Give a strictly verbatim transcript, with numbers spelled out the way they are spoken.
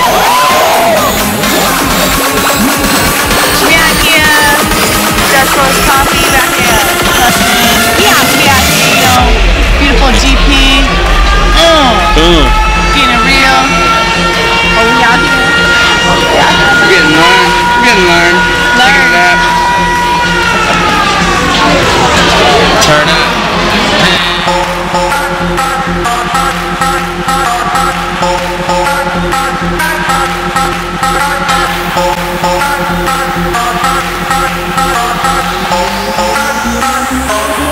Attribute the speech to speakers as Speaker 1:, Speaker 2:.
Speaker 1: We out here, Just Roast Coffee back here. We out, we out here, you know. Beautiful G P. Mm.
Speaker 2: Boom.
Speaker 1: Getting it real. Oh, we out here. We out here.
Speaker 3: We're getting learned. We're getting learned.
Speaker 1: Learn.
Speaker 2: Turn up.
Speaker 4: Oh,